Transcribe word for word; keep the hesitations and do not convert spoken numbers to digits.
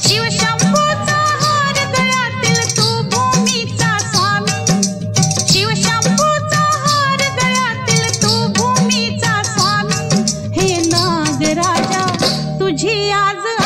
शिवशंभूचा हार गळ्यातील तू भूमीचा स्वामी, शिवशंभूचा हार गळ्यातील तू भूमीचा स्वामी. हे नागराजा तुझी आज